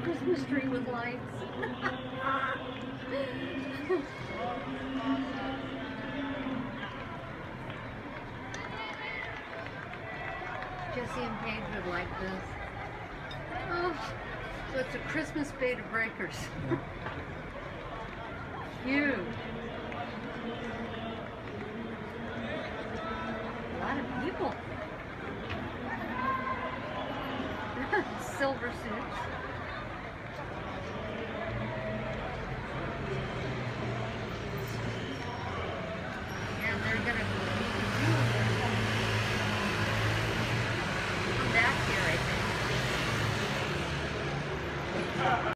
Christmas tree with lights. Jesse and Paige would like this. Oh, so it's a Christmas Beta Breakers. Huge. A lot of people. Silver suits. And they're gonna come back here, I think.